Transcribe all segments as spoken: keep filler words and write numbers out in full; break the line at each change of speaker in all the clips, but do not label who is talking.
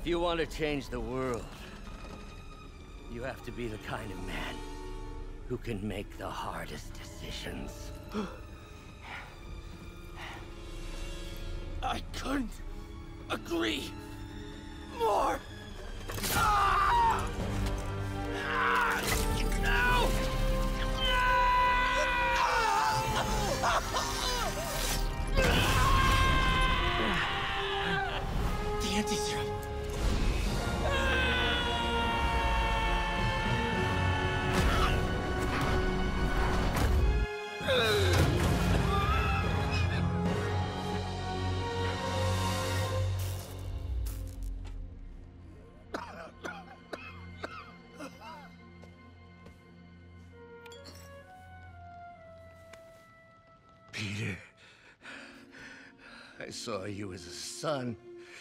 If you want to change the world, you have to be the kind of man who can make the hardest decisions.
I couldn't agree more! Ah! Ah! No! The anti-serum.
Peter, I saw you as a son.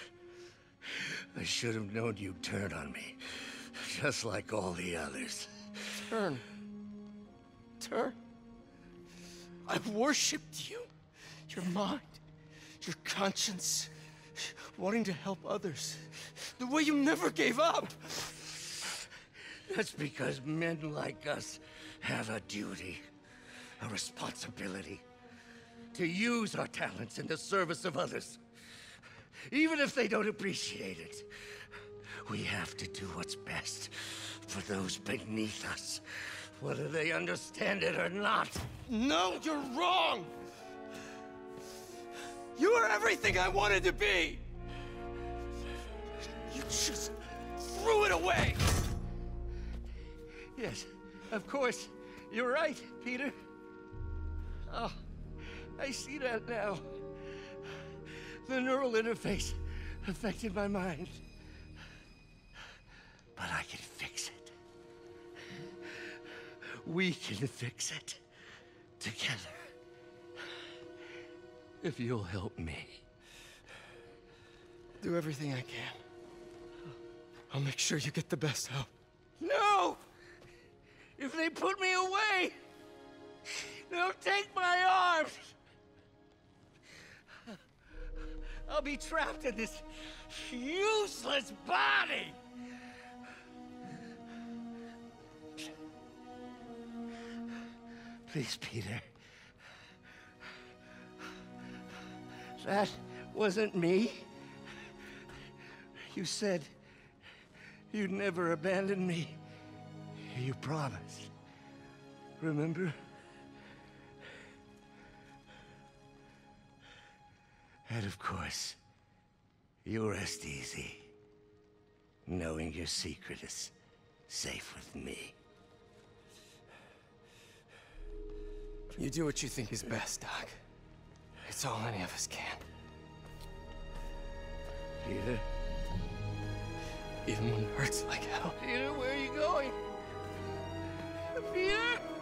I should have known you'd turn on me, just like all the others.
Turn. Turn. I've worshipped you. Your mind, your conscience, wanting to help others. The way you never gave up.
That's because men like us have a duty, a responsibility, to use our talents in the service of others. Even if they don't appreciate it, we have to do what's best for those beneath us, whether they understand it or not.
No, you're wrong! You are everything I wanted to be! You just threw it away!
Yes, of course. You're right, Peter. Oh, I see that now. The neural interface affected my mind. But I can fix it. We can fix it together. If you'll help me.
Do everything I can. I'll make sure you get the best help.
No! If they put me away, they'll take my arms. I'll be trapped in this useless body. Please, Peter. That wasn't me. You said you'd never abandon me. You promised. Remember? And of course, you rest easy, knowing your secret is safe with me.
You do what you think is best, Doc. It's all any of us can.
Peter?
Even when it hurts like hell.
Peter, where are you going? Peter?